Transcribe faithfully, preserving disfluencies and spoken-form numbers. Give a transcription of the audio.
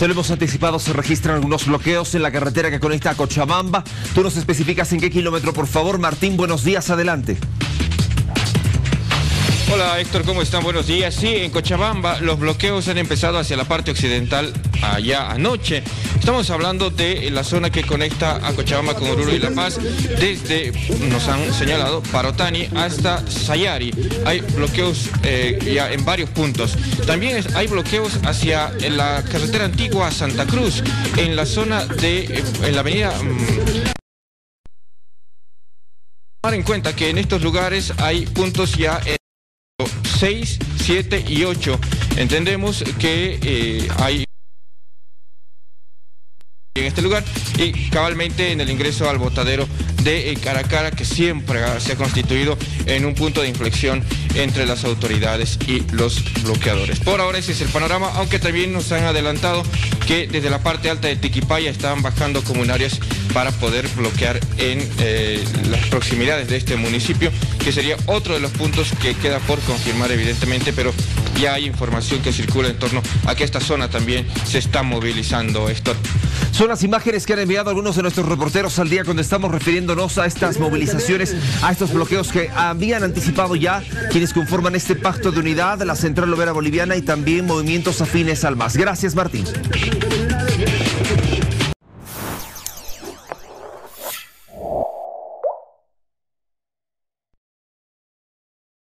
Se lo hemos anticipado, se registran algunos bloqueos en la carretera que conecta a Cochabamba. Tú nos especificas en qué kilómetro, por favor. Martín, buenos días, adelante. Hola Héctor, ¿cómo están? Buenos días. Sí, en Cochabamba los bloqueos han empezado hacia la parte occidental allá anoche. Estamos hablando de la zona que conecta a Cochabamba con Oruro y La Paz, desde, nos han señalado, Parotani hasta Sayari. Hay bloqueos eh, ya en varios puntos. También es, hay bloqueos hacia la carretera antigua a Santa Cruz, en la zona de, en la avenida... Mmm, tomar en cuenta que en estos lugares hay puntos ya en seis, siete y ocho. Entendemos que eh, hay en este lugar y cabalmente en el ingreso al botadero de Caracara, que siempre se ha constituido en un punto de inflexión entre las autoridades y los bloqueadores. Por ahora ese es el panorama, aunque también nos han adelantado que desde la parte alta de Tiquipaya están bajando comunarias para poder bloquear en eh, las proximidades de este municipio, que sería otro de los puntos que queda por confirmar evidentemente, pero ya hay información que circula en torno a que esta zona también se está movilizando, Héctor. Son las imágenes que han enviado algunos de nuestros reporteros al día cuando estamos refiriéndonos a estas movilizaciones, a estos bloqueos que habían anticipado ya quienes conforman este pacto de unidad, la Central Obrera Boliviana y también movimientos afines al M A S. Gracias, Martín.